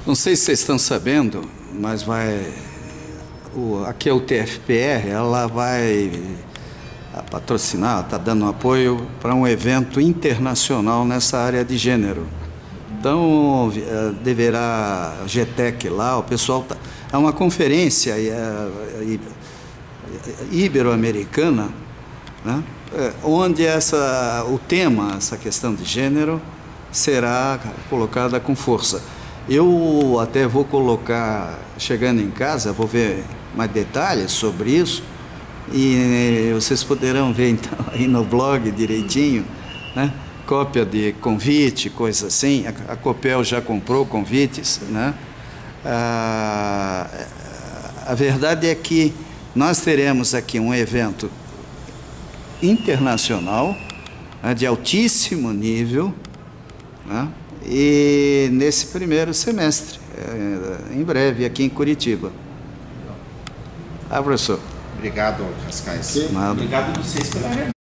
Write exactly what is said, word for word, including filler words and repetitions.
Não sei se vocês estão sabendo, mas vai, o, aqui é o T F P R, ela vai patrocinar, está dando apoio para um evento internacional nessa área de gênero. Então, deverá a G T E C lá, o pessoal tá, é uma conferência ibero-americana, né, onde essa, o tema, essa questão de gênero, será colocada com força. Eu até vou colocar, chegando em casa, vou ver mais detalhes sobre isso, e vocês poderão ver então aí no blog direitinho, né? Cópia de convite, coisa assim. A, a Copel já comprou convites, né? Ah, a verdade é que nós teremos aqui um evento internacional, né, de altíssimo nível, né, e nesse primeiro semestre, é, em breve, aqui em Curitiba. Ah, professor. Obrigado, Cascais. Nada. Obrigado a vocês pela